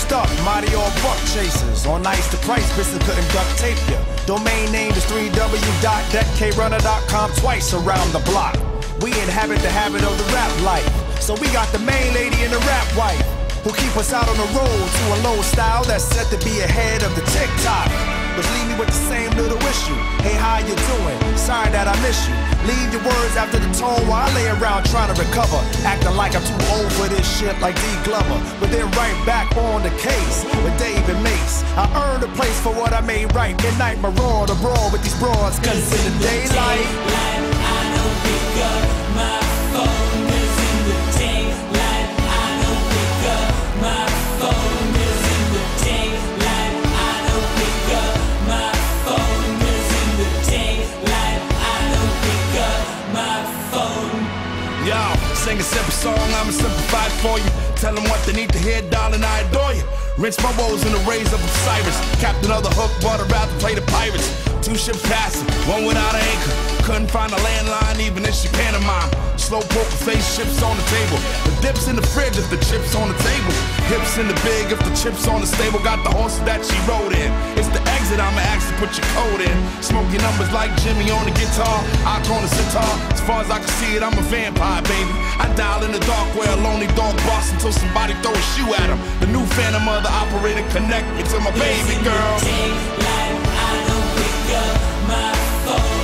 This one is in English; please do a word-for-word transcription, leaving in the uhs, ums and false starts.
stuck, mighty all buck chasers. On ice, the price, business couldn't duct tape ya. Domain name is three w dot deck k runner dot com, twice around the block. We inhabit the habit of the rap life, so we got the main lady and the rap wife, who keep us out on the road to a low style that's set to be ahead of the TikTok. But leave me with the same little issue. Hey, how you doing? Sorry that I miss you. Leave your words after the tone while I lay around trying to recover, acting like I'm too old for this shit like D Glover. But then right back on the case with Dave and Mace. I earned a place for what I made right. Midnight maraud abroad with these broads, cause in the daylight I don't pick up my phone, cause in the daylight I don't pick up my phone, cause in the daylight I don't pick up my phone, cause in the daylight I don't pick up my phone. Yo, sing a simple song, I'ma simplify it for you. Tell them what they need to hear, darling, I adore you. Rinse my woes in the rays of Osiris. Captain of the hook, but I'd rather play the pirates. Two ships passing, one without an anchor. Couldn't find a landline even if she pantomime. Slow poker face, chips on the table. The dips in the fridge if the chips on the table. Hips in the big if the chips on the stable. Got the horses that she rode in. It's the exit, I'ma ask to put your code in. Smoking numbers like Jimmy on the guitar, I on the sitar. As far as I can see it, I'm a vampire, baby. I dial in the dark where a lonely dog barks until somebody throw a shoe at him. The new phantom of the operator connect me to my baby girl. Daylight, I don't pick up my phone.